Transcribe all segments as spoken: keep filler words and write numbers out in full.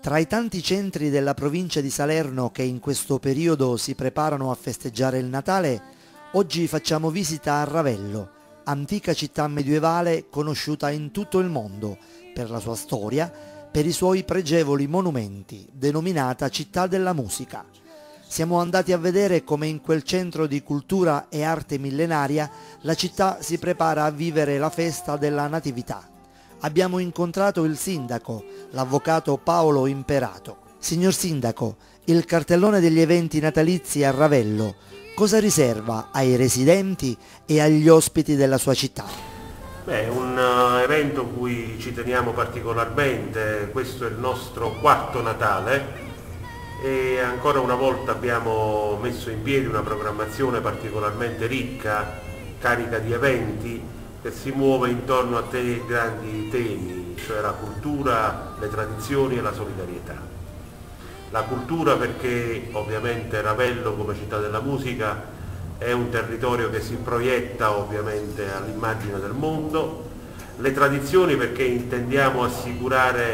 Tra i tanti centri della provincia di Salerno che in questo periodo si preparano a festeggiare il Natale, oggi facciamo visita a Ravello, antica città medievale conosciuta in tutto il mondo per la sua storia, per i suoi pregevoli monumenti, denominata Città della Musica. Siamo andati a vedere come in quel centro di cultura e arte millenaria la città si prepara a vivere la festa della Natività. Abbiamo incontrato il sindaco, l'avvocato Paolo Imperato. Signor sindaco, il cartellone degli eventi natalizi a Ravello cosa riserva ai residenti e agli ospiti della sua città? Beh, è un uh, evento cui ci teniamo particolarmente, questo è il nostro quarto Natale e ancora una volta abbiamo messo in piedi una programmazione particolarmente ricca, carica di eventi, che si muove intorno a tre grandi temi, cioè la cultura, le tradizioni e la solidarietà. La cultura perché ovviamente Ravello come città della musica è un territorio che si proietta ovviamente all'immagine del mondo, le tradizioni perché intendiamo assicurare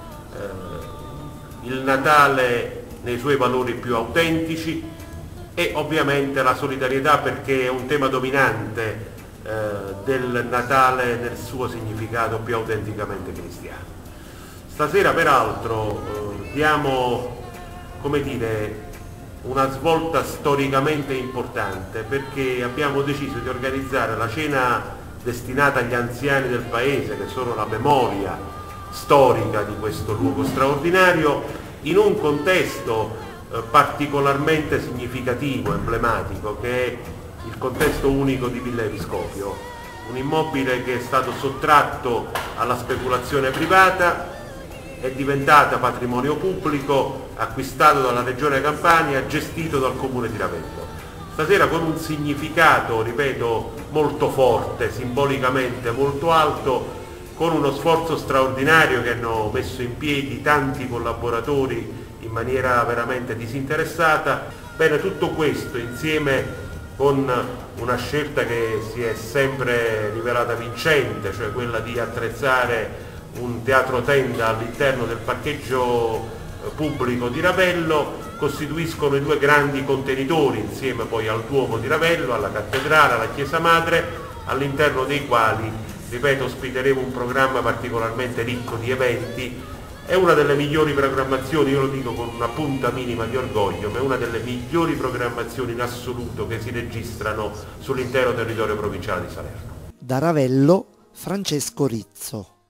eh, il Natale nei suoi valori più autentici e ovviamente la solidarietà perché è un tema dominante del Natale nel suo significato più autenticamente cristiano. Stasera peraltro eh, diamo, come dire, una svolta storicamente importante perché abbiamo deciso di organizzare la cena destinata agli anziani del paese, che sono la memoria storica di questo luogo straordinario, in un contesto eh, particolarmente significativo, emblematico, che è il contesto unico di Villa Episcopio, un immobile che è stato sottratto alla speculazione privata, è diventata patrimonio pubblico, acquistato dalla Regione Campania, gestito dal Comune di Ravello. Stasera con un significato, ripeto, molto forte, simbolicamente molto alto, con uno sforzo straordinario che hanno messo in piedi tanti collaboratori in maniera veramente disinteressata. Bene, tutto questo insieme con una scelta che si è sempre rivelata vincente, cioè quella di attrezzare un teatro tenda all'interno del parcheggio pubblico di Ravello, costituiscono i due grandi contenitori insieme poi al Duomo di Ravello, alla cattedrale, alla chiesa madre, all'interno dei quali, ripeto, ospiteremo un programma particolarmente ricco di eventi. È una delle migliori programmazioni, io lo dico con una punta minima di orgoglio, ma è una delle migliori programmazioni in assoluto che si registrano sull'intero territorio provinciale di Salerno. Da Ravello, Francesco Rizzo.